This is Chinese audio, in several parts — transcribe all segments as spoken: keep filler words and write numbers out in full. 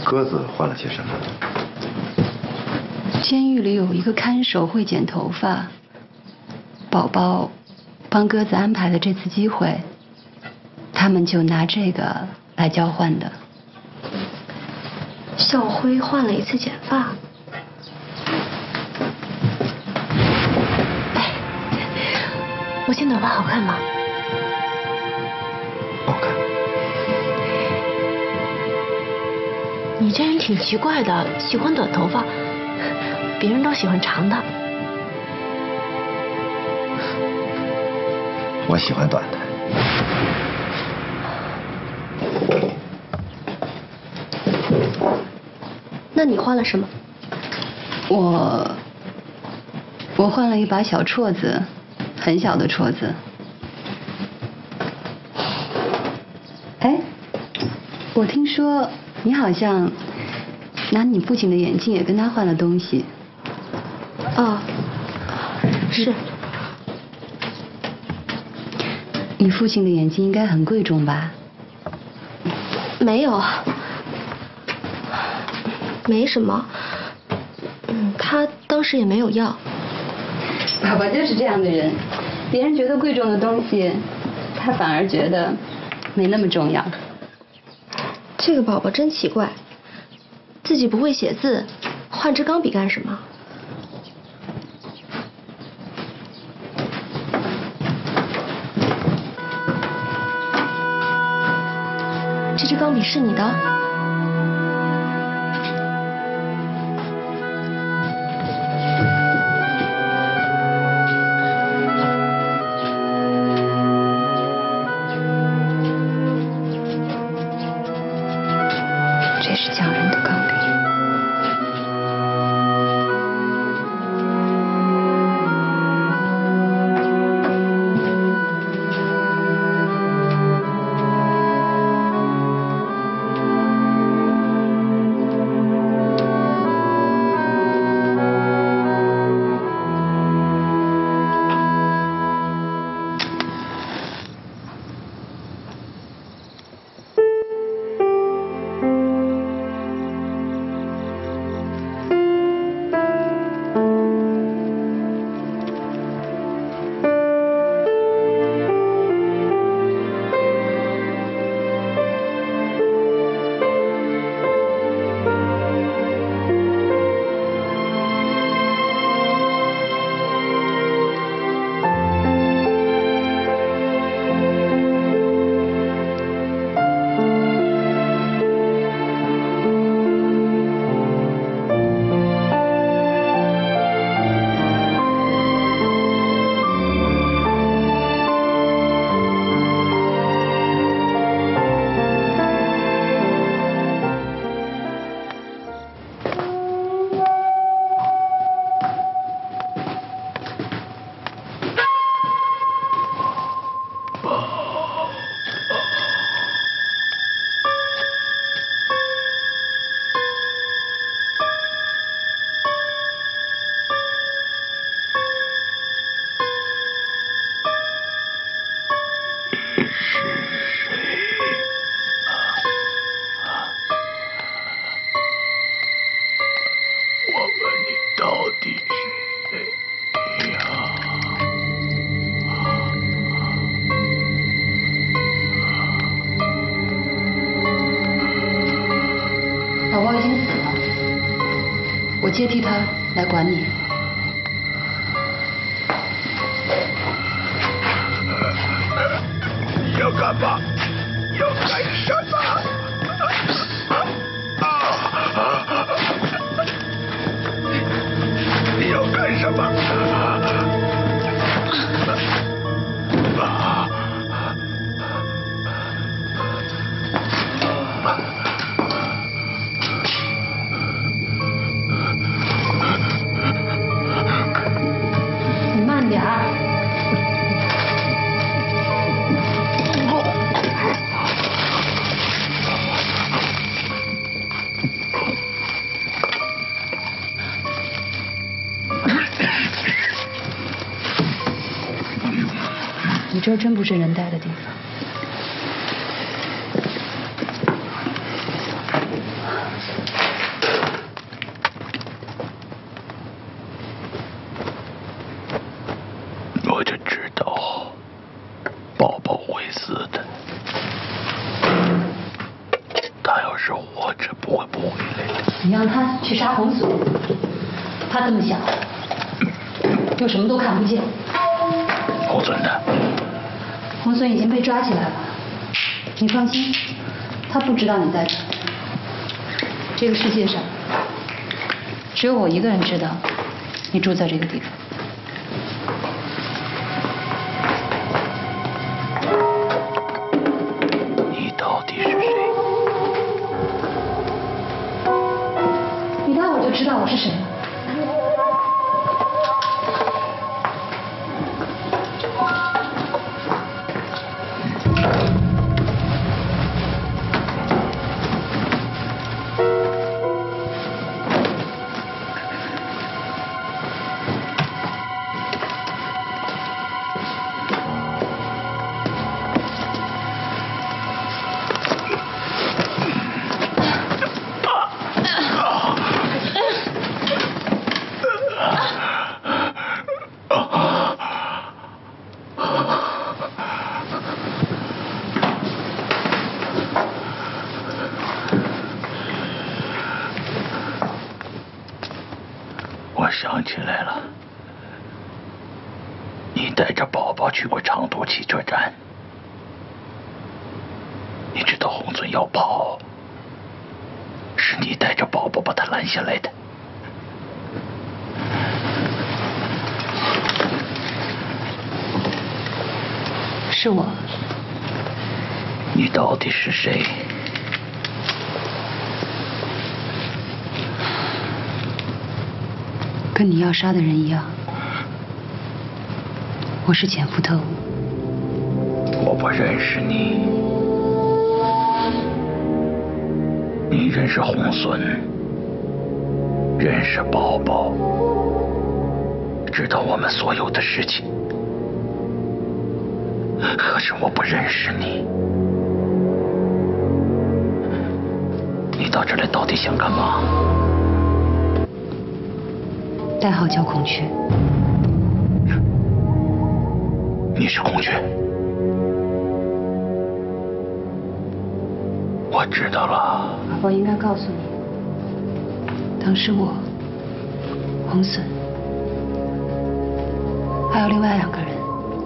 鸽子换了些什么？ 监狱里有一个看守会剪头发，宝宝帮鸽子安排了这次机会，他们就拿这个来交换的。 校徽换了一次剪发。哎，我剪短发好看吗？ 好看。 你这人挺奇怪的，喜欢短头发，别人都喜欢长的。 我喜欢短的。 那你换了什么？ 我我换了一把小戳子，很小的戳子。哎，我听说你好像拿你父亲的眼镜也跟他换了东西。 哦，是。 你父亲的眼镜应该很贵重吧？ 没有，没什么。嗯，他当时也没有要。 宝宝就是这样的人，别人觉得贵重的东西，他反而觉得没那么重要。 这个宝宝真奇怪，自己不会写字，换支钢笔干什么？这支钢笔是你的？ 这是匠人的钢笔。宝宝已经死了，我接替他来管你。 要干嘛？要干什么？啊！要干什么？啊！ 你慢点儿。你这儿真不是人待的地方。 是活着不会不回来的。 你让他去杀红隼，他这么小，又什么都看不见。 红隼呢？ 红隼已经被抓起来了，你放心，他不知道你在这儿。这个世界上，只有我一个人知道你住在这个地方。 你到底是谁？ 你待会儿就知道我是谁了。 我想起来了，你带着宝宝去过长途汽车站。你知道红隼要跑，是你带着宝宝把他拦下来的。 是我。 你到底是谁？ 跟你要杀的人一样，我是潜伏特务。 我不认识你。你认识红隼，认识宝宝，知道我们所有的事情。可是我不认识你。你到这来到底想干嘛？ 代号叫孔雀。 你是孔雀？我知道了。 宝宝应该告诉你，当时我、红隼，还有另外两个人，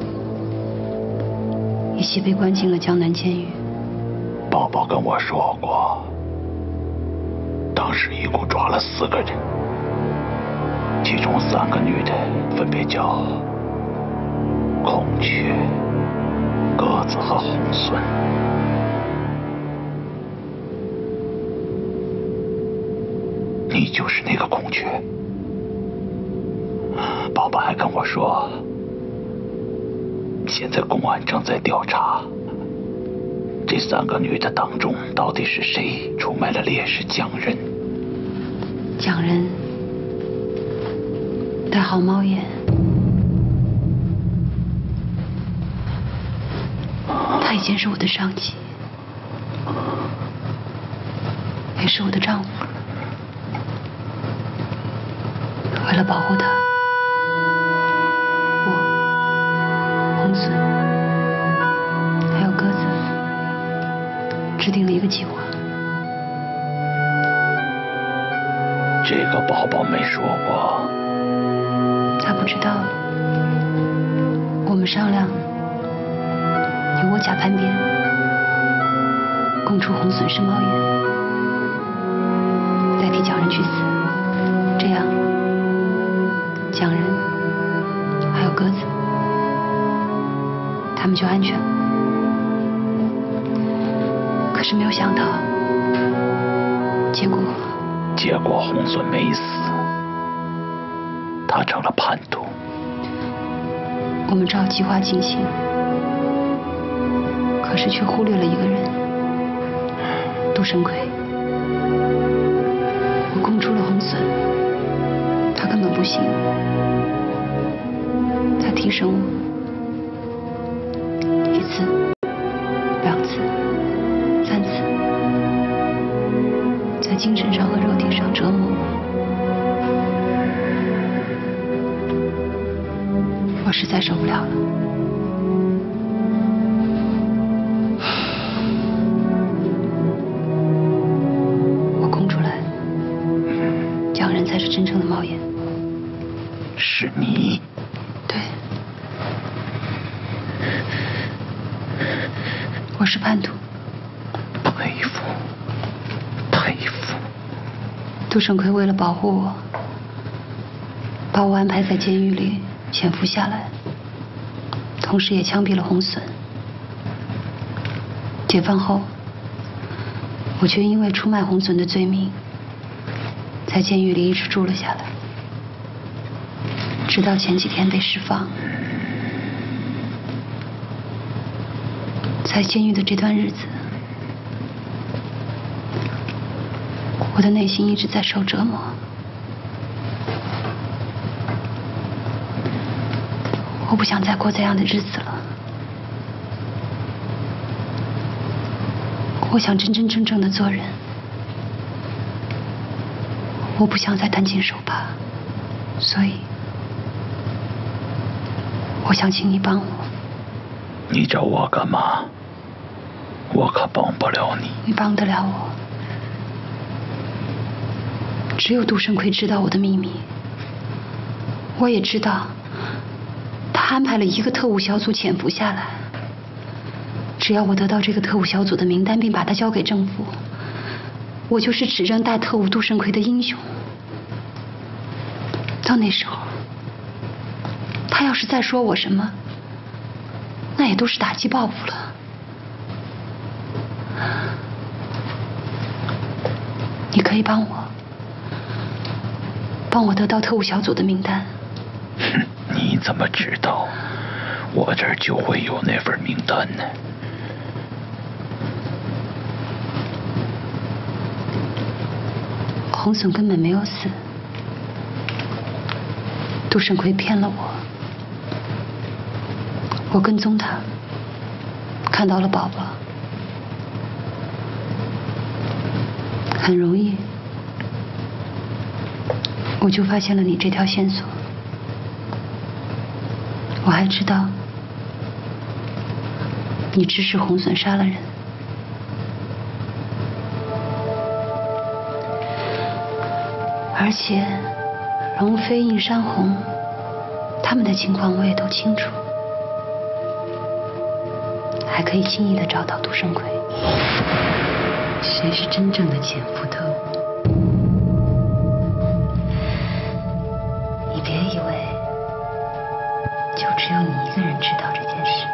一起被关进了江南监狱。 宝宝跟我说过，当时一共抓了四个人。其中三个女的分别叫孔雀、鸽子和红隼。你就是那个孔雀。宝宝还跟我说，现在公安正在调查这三个女的当中到底是谁出卖了烈士蒋仁。 蒋仁。代号猫眼，他以前是我的上级，也是我的丈夫。为了保护他，我、红隼还有鸽子制定了一个计划。 这个宝宝没说过。 他不知道，我们商量由我假叛变，供出红隼是猫眼，代替蒋仁去死，这样蒋仁还有鸽子，他们就安全了。可是没有想到，结果结果红隼没死。他成了叛徒。 我们照计划进行，可是却忽略了一个人，杜神魁。我供出了红隼，他根本不信，他提审我，一次、两次、三次，在精神上和肉体上折磨我。我实在受不了了， 妹夫，佩服。 杜胜奎为了保护我，把我安排在监狱里潜伏下来，同时也枪毙了洪隼。解放后，我却因为出卖洪隼的罪名，在监狱里一直住了下来，直到前几天被释放。在监狱的这段日子，我的内心一直在受折磨。我不想再过这样的日子了。我想真真正正的做人。我不想再担惊受怕，所以，我想请你帮我。 你找我干嘛？我可帮不了你。 你帮得了我。只有杜胜奎知道我的秘密，我也知道，他安排了一个特务小组潜伏下来。只要我得到这个特务小组的名单，并把它交给政府，我就是指认大特务杜胜奎的英雄。到那时候，他要是再说我什么，那也都是打击报复了。你可以帮我，帮我得到特务小组的名单。 哼，你怎么知道我这儿就会有那份名单呢？ 洪隼根本没有死，杜胜奎骗了我，我跟踪他，看到了宝宝，很容易，我就发现了你这条线索。我还知道，你指使洪隼杀了人。而且，荣飞、应山红，他们的情况我也都清楚，还可以轻易的找到杜胜奎。谁是真正的潜伏特务？你别以为就只有你一个人知道这件事。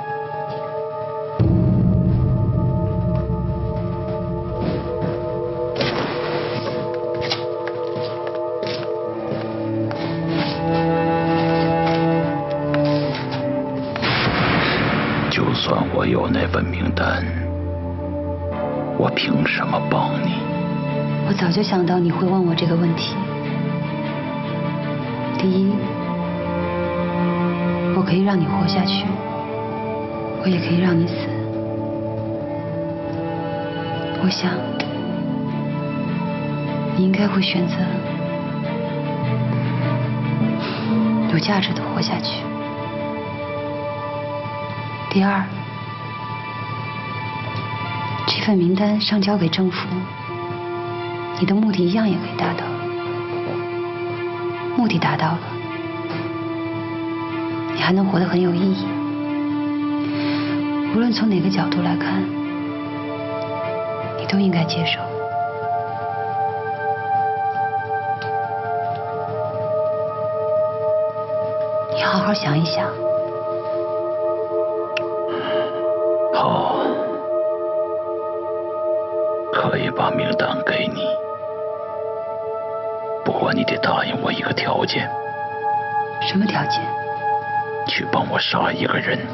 就算我有那份名单，我凭什么帮你？ 我早就想到你会问我这个问题。第一，我可以让你活下去，我也可以让你死。我想，你应该会选择有价值的活下去。第二，这份名单上交给政府，你的目的一样也可以达到。目的达到了，你还能活得很有意义。无论从哪个角度来看，你都应该接受。你好好想一想。 好，可以把名单给你，不过你得答应我一个条件。 什么条件？ 去帮我杀一个人。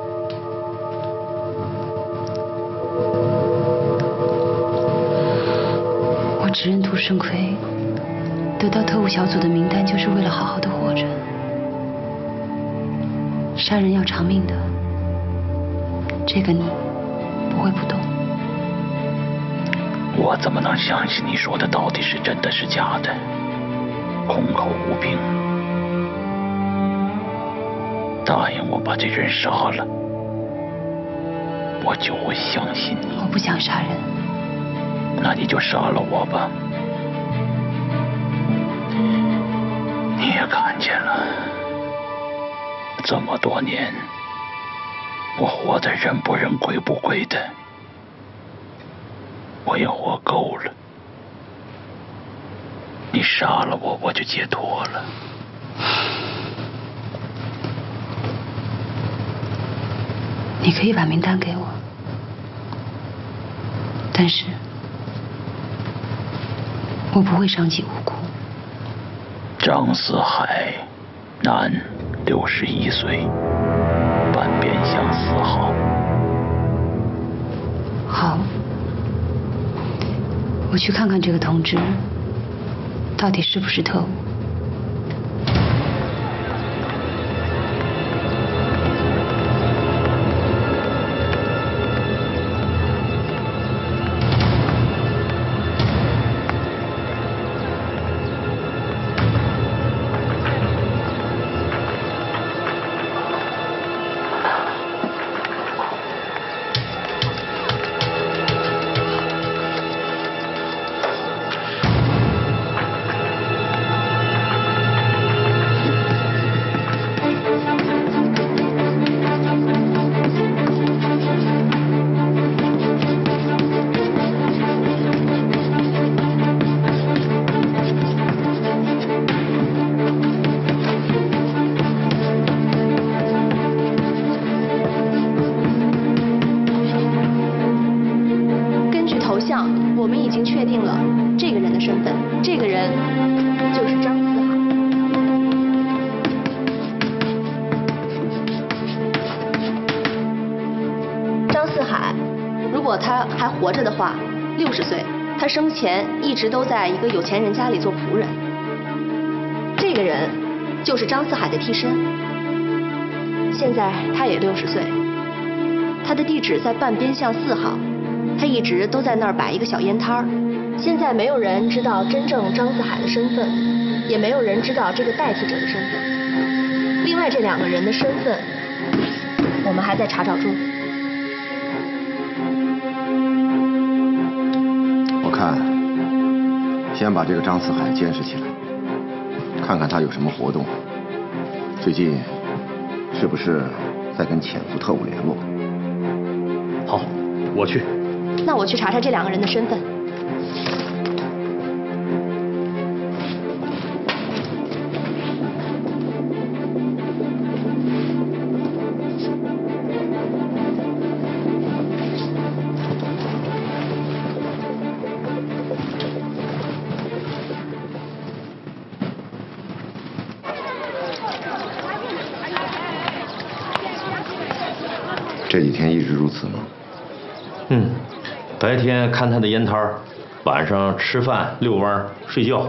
我指认杜胜奎得到特务小组的名单，就是为了好好的活着。杀人要偿命的。这个你不会不懂。 我怎么能相信你说的到底是真的是假的？空口无凭。答应我把这人杀了，我就会相信你。 我不想杀人。 那你就杀了我吧。你也看见了，这么多年。我活得人不人鬼不鬼的， 我也活够了。你杀了我，我就解脱了。 你可以把名单给我，但是我不会伤及无辜。 张四海，男，六十一岁，半边巷四号。 好，我去看看这个同志到底是不是特务。 我们已经确定了这个人的身份，这个人就是张四海。张四海，如果他还活着的话，六十岁，他生前一直都在一个有钱人家里做仆人。这个人就是张四海的替身，现在他也六十岁，他的地址在半边巷四号。他一直都在那儿摆一个小烟摊儿，现在没有人知道真正张四海的身份，也没有人知道这个代替者的身份。另外这两个人的身份，我们还在查找中。 我看，先把这个张四海监视起来，看看他有什么活动，最近是不是在跟潜伏特务联络。 好，我去。 那我去查查这两个人的身份。 这几天一直如此吗？ 嗯。白天看他的烟摊儿，晚上吃饭、遛弯、睡觉。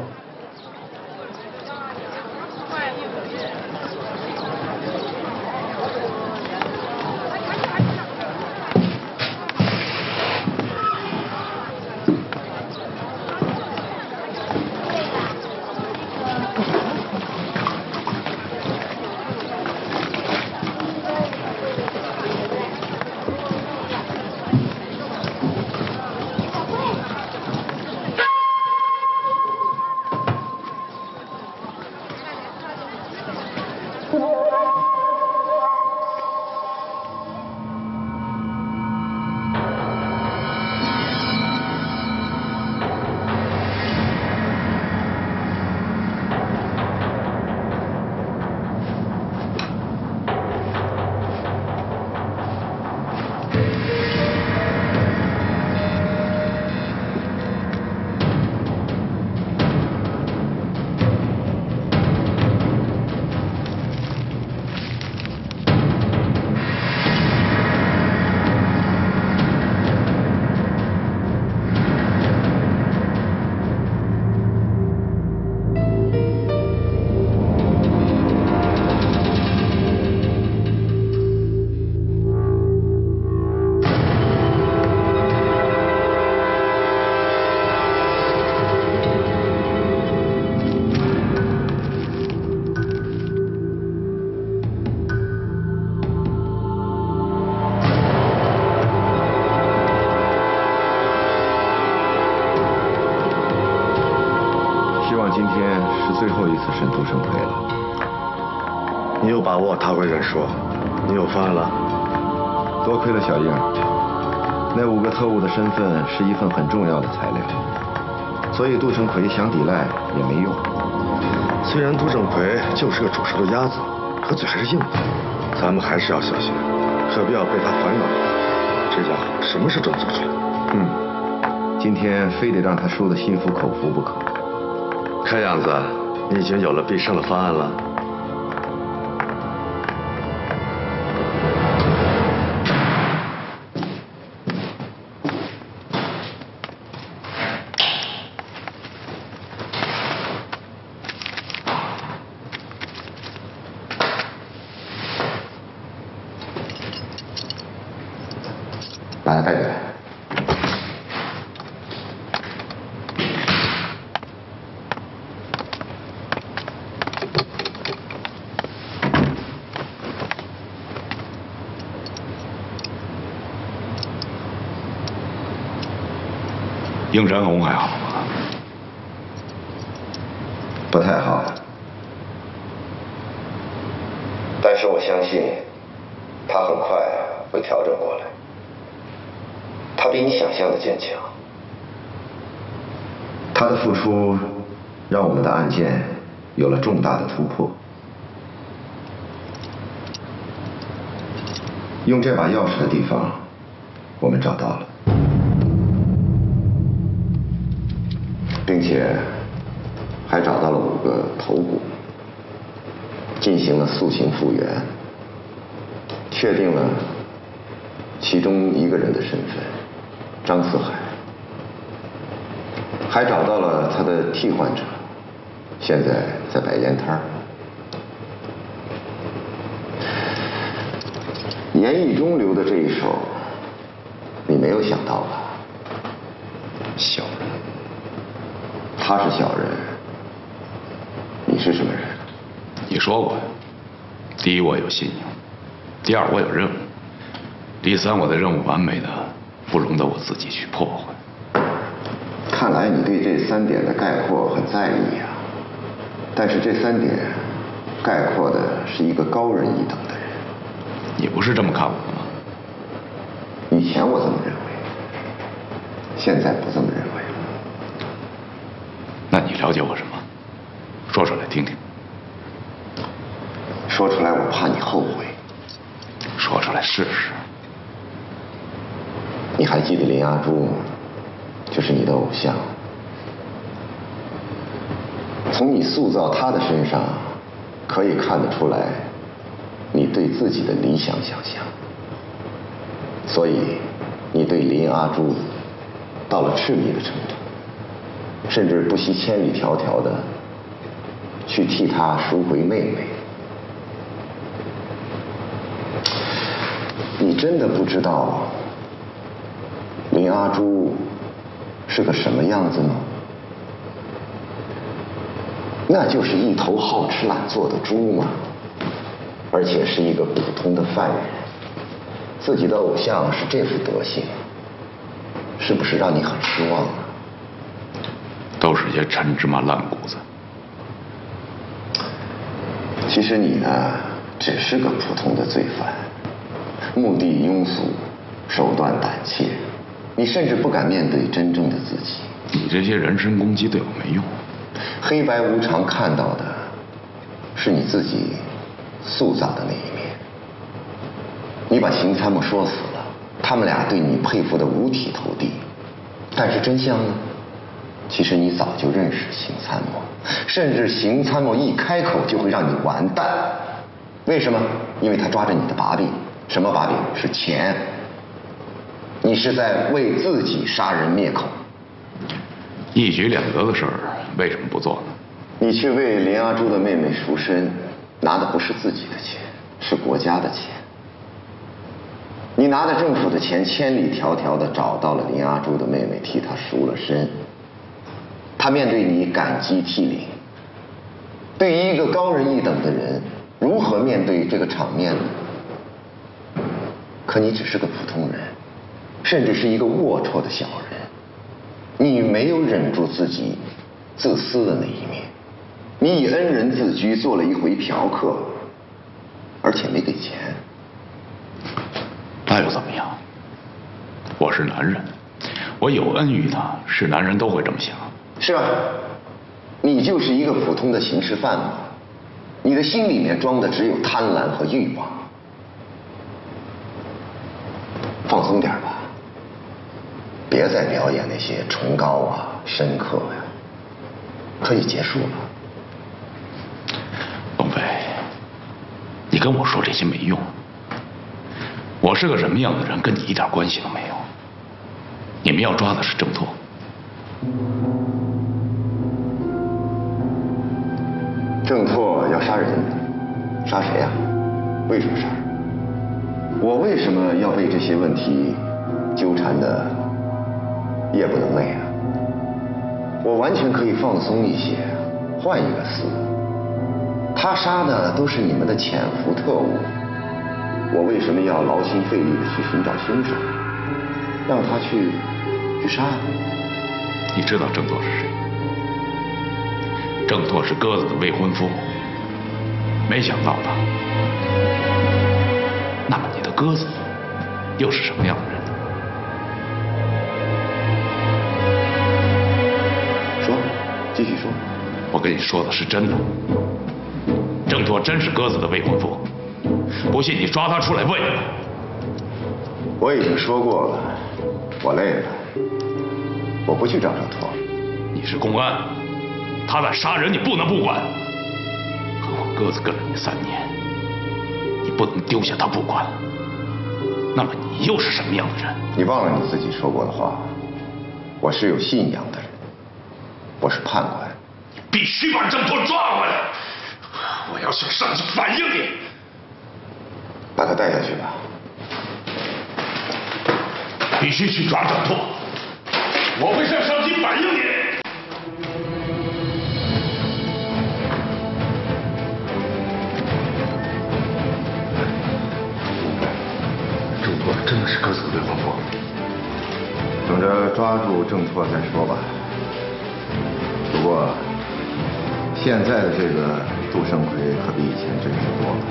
今天是最后一次审杜胜奎了。 你有把握他会认输？你有方案了？ 多亏了小英， 那五个特务的身份是一份很重要的材料，所以杜成奎想抵赖也没用。 虽然杜正奎就是个煮熟的鸭子，可嘴还是硬的，咱们还是要小心，可不要被他烦扰。这家伙什么事都能做出来。 嗯，今天非得让他说的心服口服不可。 看样子你已经有了必胜的方案了。 把他带进来。 应山红还好吗？ 不太好，但是我相信他很快会调整过来。他比你想象的坚强，他的付出让我们的案件有了重大的突破。用这把钥匙的地方，我们找到了，并且还找到了五个头骨，进行了塑形复原，确定了其中一个人的身份。张四海，还找到了他的替换者，现在在摆烟摊儿。严义中留的这一手，你没有想到吧？ 小人， 他是小人，你是什么人？ 你说过呀。第一，我有信用；第二，我有任务；第三，我的任务完美的不容得我自己去破坏。 看来你对这三点的概括很在意啊。但是这三点概括的是一个高人一等的人。 你不是这么看我的吗？ 以前我这么认为，现在不这么认为了。 那你了解我什么？说出来听听。 说出来我怕你后悔。 说出来试试。 你还记得林阿珠就是你的偶像？从你塑造她的身上，可以看得出来你对自己的理想想象。所以你对林阿珠到了痴迷的程度，甚至不惜千里迢迢的去替她赎回妹妹。你真的不知道林阿珠是个什么样子吗？那就是一头好吃懒做的猪嘛，而且是一个普通的犯人。自己的偶像是这副德行，是不是让你很失望啊？ 都是些陈芝麻烂谷子。 其实你呢，只是个普通的罪犯，目的庸俗，手段胆怯，你甚至不敢面对真正的自己。 你这些人身攻击对我没用。 黑白无常看到的是你自己塑造的那一面。你把邢参谋说死了，他们俩对你佩服得五体投地，但是真相呢？其实你早就认识邢参谋，甚至邢参谋一开口就会让你完蛋。为什么？因为他抓着你的把柄。什么把柄？是钱。你是在为自己杀人灭口。 一举两得的事儿，为什么不做呢？ 你去为林阿珠的妹妹赎身，拿的不是自己的钱，是国家的钱。你拿着政府的钱，千里迢迢地找到了林阿珠的妹妹，替她赎了身。她面对你感激涕零。对于一个高人一等的人，如何面对这个场面呢？可你只是个普通人，甚至是一个龌龊的小人。你没有忍住自己自私的那一面，你以恩人自居，做了一回嫖客，而且没给钱。 那又怎么样？我我是男人，我有恩于他，是男人都会这么想。 是啊，你就是一个普通的刑事犯嘛，你的心里面装的只有贪婪和欲望。放松点吧，别再表演那些崇高啊、深刻呀、可以结束了。 龙飞，你跟我说这些没用。我是个什么样的人，跟你一点关系都没有。你们要抓的是郑拓。 郑拓要杀人，杀谁呀？为什么杀？我为什么要被这些问题纠缠的夜不能寐啊？我完全可以放松一些，换一个思路。他杀的都是你们的潜伏特务，我为什么要劳心费力的去寻找凶手，让他去去杀？ 你知道郑拓是谁？郑拓是鸽子的未婚夫，没想到吧？那么你的鸽子又是什么样的人？ 说，继续说。 我跟你说的是真的，郑拓真是鸽子的未婚夫，不信你抓他出来问。 我已经说过了，我累了，我不去找郑拓。 你是公安，他在杀人，你不能不管。何况鸽子跟了你三年，你不能丢下他不管。那么你又是什么样的人？ 你忘了你自己说过的话，我是有信仰的人，我是判官。 必须把郑拓抓回来！我要向上级反映你。 把他带下去吧。 必须去抓郑拓！我会向上级反映你。 郑拓真的是鸽子的未婚夫？ 等着抓住郑拓再说吧。不过，现在的这个杜胜奎可比以前真实多了。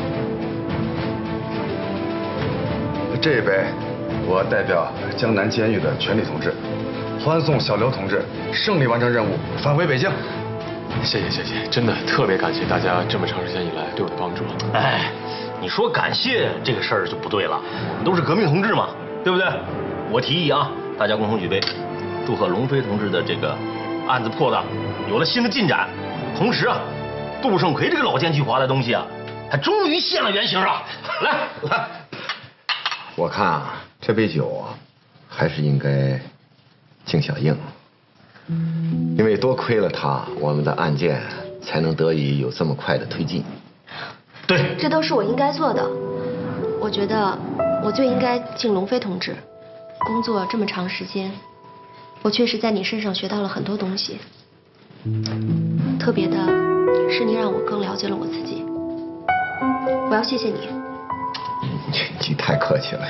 这一杯，我代表江南监狱的全体同志，欢送小刘同志胜利完成任务，返回北京。 谢谢谢谢，真的特别感谢大家这么长时间以来对我的帮助。 哎，你说感谢这个事儿就不对了，我们都是革命同志嘛，对不对？我提议啊，大家共同举杯，祝贺龙飞同志的这个案子破的有了新的进展。同时啊，杜胜奎这个老奸巨猾的东西啊，他终于现了原形啊！来来， 我看啊，这杯酒啊，还是应该敬小应，因为多亏了他，我们的案件才能得以有这么快的推进。 对， 这都是我应该做的。我觉得我最应该敬龙飞同志。工作这么长时间，我确实在你身上学到了很多东西。特别的是，你让我更了解了我自己。我要谢谢你。 你你太客气了。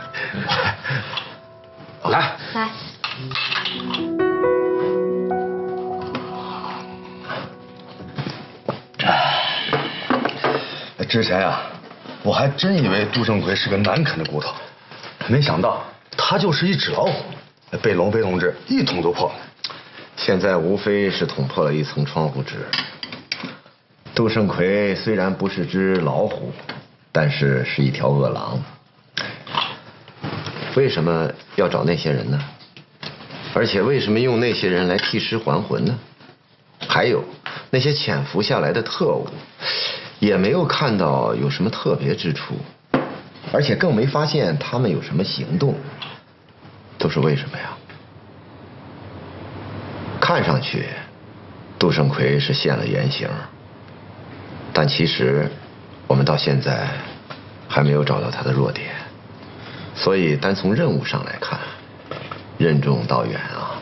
来来。 之前呀、啊，我还真以为杜胜奎是个难啃的骨头，没想到他就是一纸老虎，被龙飞同志一捅就破了。 现在无非是捅破了一层窗户纸。杜胜奎虽然不是只老虎，但是是一条恶狼。为什么要找那些人呢？而且为什么用那些人来替尸还魂呢？还有那些潜伏下来的特务，也没有看到有什么特别之处，而且更没发现他们有什么行动，都是为什么呀？看上去，杜胜奎是现了原形，但其实我们到现在还没有找到他的弱点，所以单从任务上来看，任重道远啊。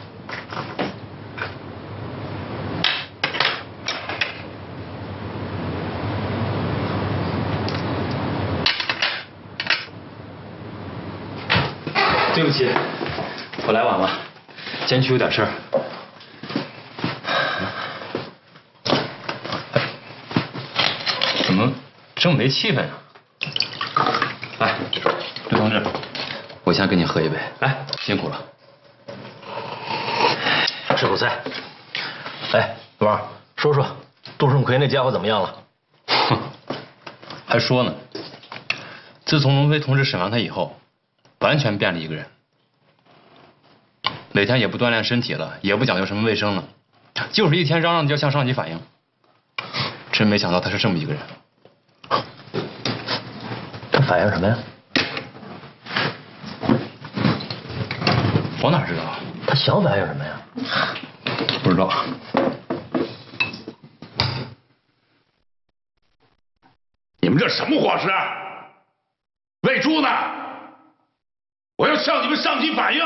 对不起，我来晚了，监区有点事儿。怎么这么没气氛啊？来，刘同志， 我先跟你喝一杯，来，辛苦了。 吃口菜。哎，老王，说说杜胜奎那家伙怎么样了？ 哼，还说呢。自从龙飞同志审完他以后，完全变了一个人。每天也不锻炼身体了，也不讲究什么卫生了，就是一天嚷嚷就要向上级反映。真没想到他是这么一个人。 他反映什么呀？ 我哪知道？ 他想反映什么呀？ 不知道。 你们这什么伙食？喂猪呢？我要向你们上级反映。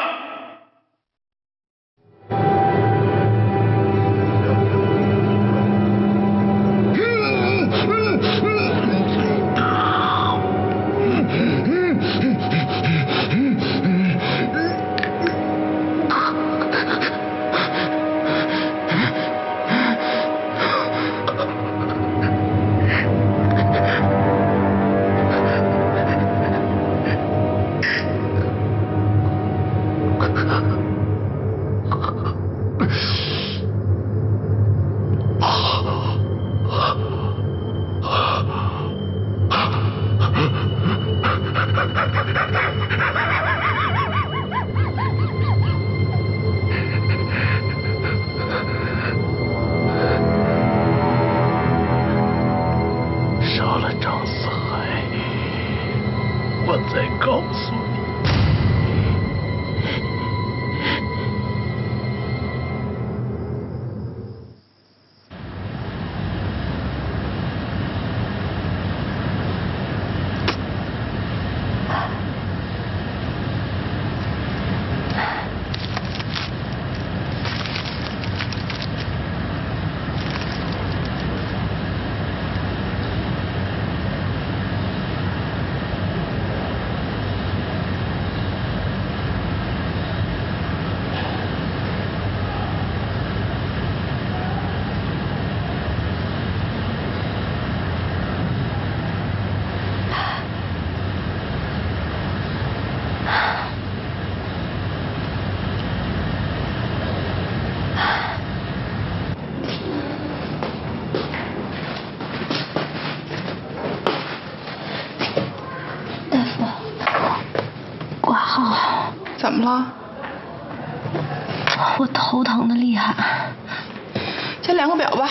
怎么了？ 我头疼的厉害。 先量个表吧。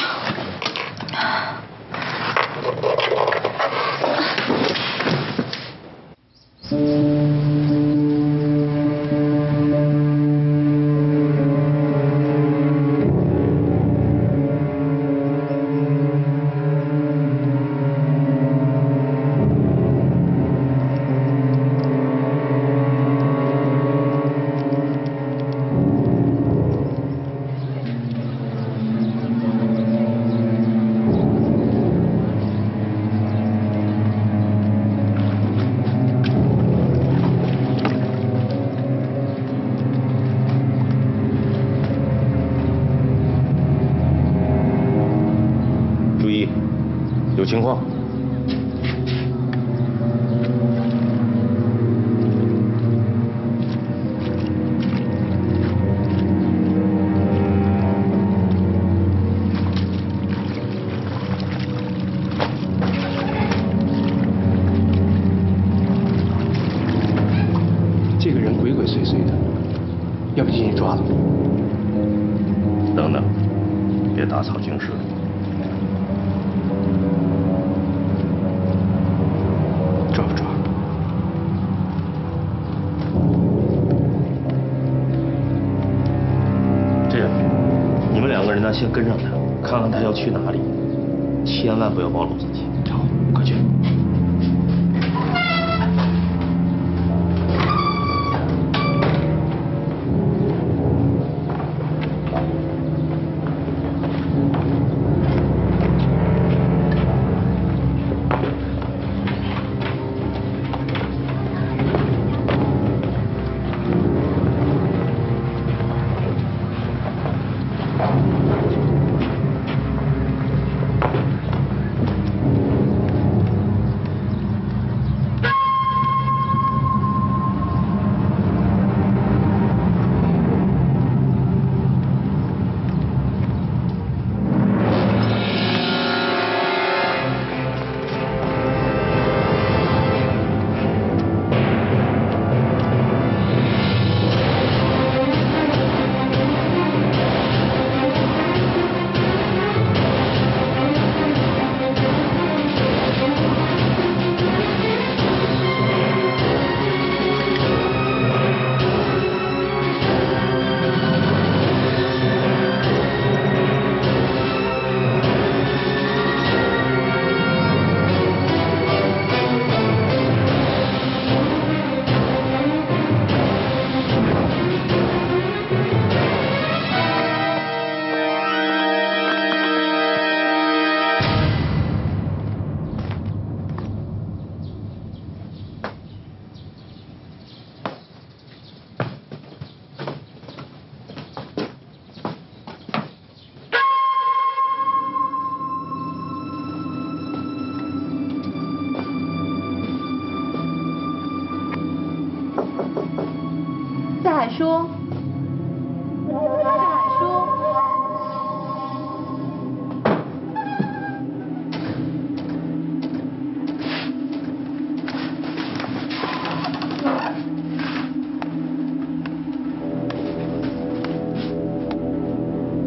有情况。 这个人鬼鬼祟祟的，要不进去抓了？ 等等，别打草惊蛇。 抓不抓？ 这样，你们两个人呢，先跟上他，看看他要去哪里，千万不要暴露自己。 好，快去。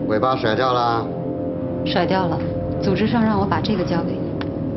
尾巴甩掉了？ 甩掉了，组织上让我把这个交给你。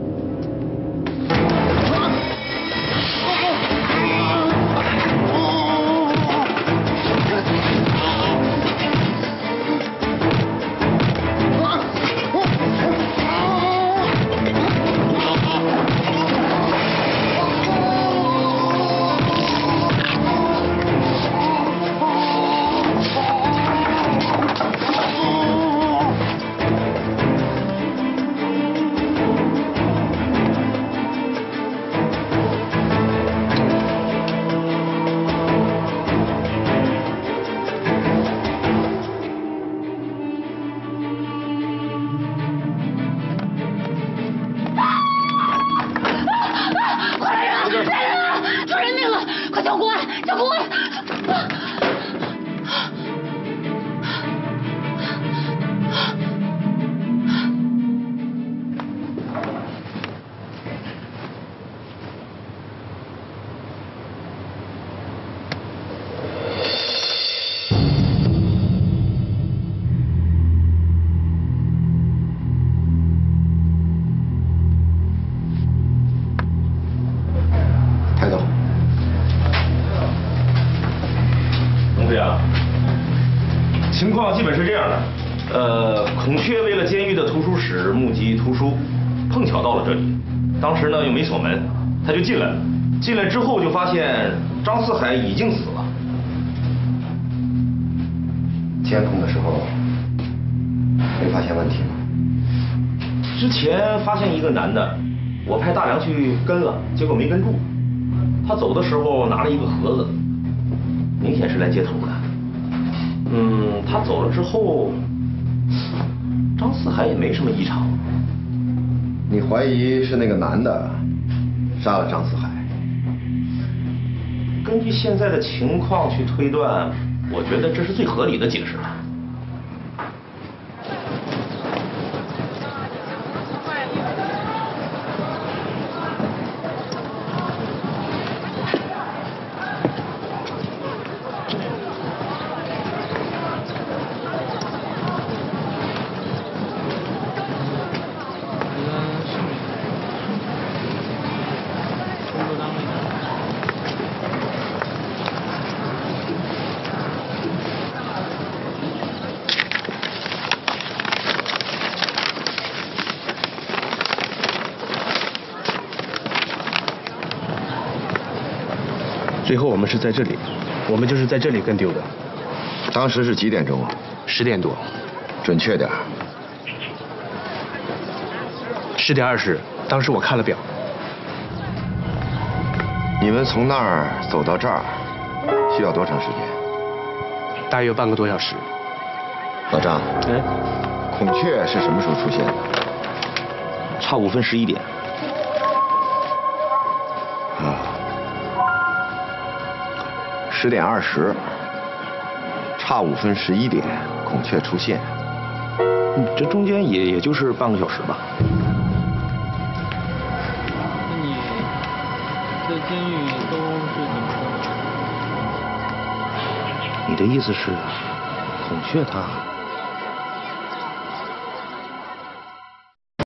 情况基本是这样的，呃，孔雀为了监狱的图书室募集图书，碰巧到了这里，当时呢又没锁门，他就进来了。进来之后就发现张四海已经死了。 监控的时候没发现问题吗？ 之前发现一个男的，我派大梁去跟了，结果没跟住。他走的时候拿了一个盒子，明显是来接头的。 嗯，他走了之后，张四海也没什么异常。 你怀疑是那个男的杀了张四海？ 根据现在的情况去推断，我觉得这是最合理的解释了。 最后我们是在这里，我们就是在这里跟丢的。 当时是几点钟啊？ 十点多。 准确点。 十点二十，当时我看了表。 你们从那儿走到这儿需要多长时间？ 大约半个多小时。 老张， 哎， 孔雀是什么时候出现的？ 差五分十一点。 啊。 十点二十，差五分十一点，孔雀出现。 嗯，这中间也也就是半个小时吧。 那你在监狱都是怎么过的？ 你的意思是，孔雀他